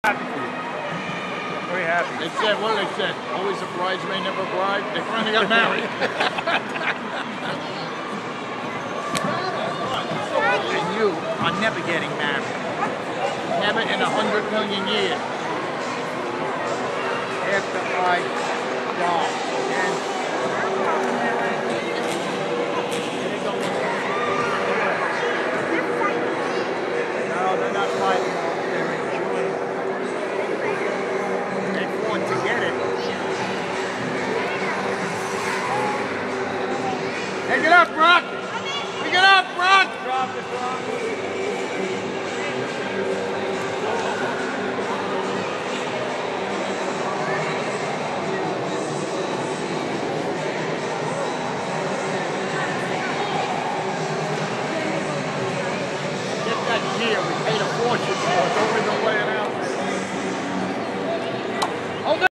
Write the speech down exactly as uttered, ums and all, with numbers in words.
Happy for you. Very happy. They said, what did they say? Always a bridesmaid, never a bride. They finally got married. And you are never getting married. Never in a hundred million years. After I die. And no, they're not fighting.